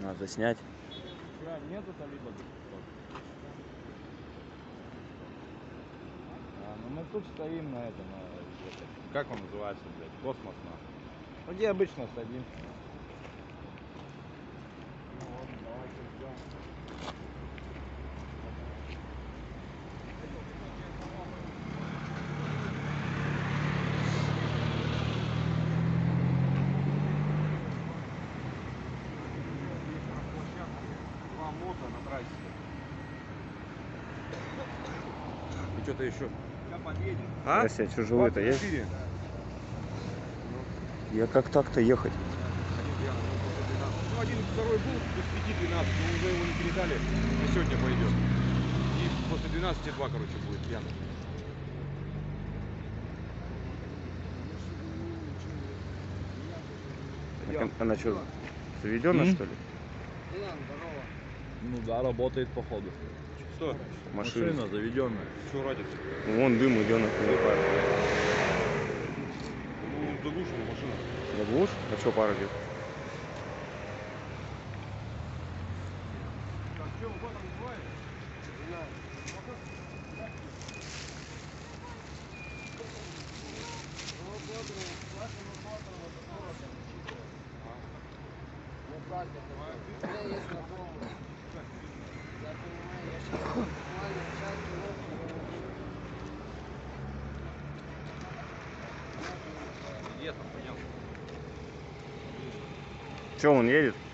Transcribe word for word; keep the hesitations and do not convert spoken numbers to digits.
Надо снять. Нету-то либо. А, ну мы тут стоим на этом, на, это, как он называется, блядь, космос, на. Ну где обычно садимся. Ну ладно, давайте ждем. Два мота на трассе. И что-то еще. Сейчас подъедем. А? Вася, что живой-то есть? Я как так-то ехать? Ну, один второй был без пяти двенадцать, но уже его не передали, на сегодня пойдет. И после двенадцати два, короче, будет пьяный. Так, она что, заведена, что ли? Ну да, работает походу. Что? Машина. Машина заведенная. Что радится? Вон дым идет на пар. Ну, заглушена машина. Заглушь? А что пара идет? Так, что, вот он называется? Не знаю. У меня есть знакомый. Я понимаю, я сейчас буквально час минут. Че, он едет?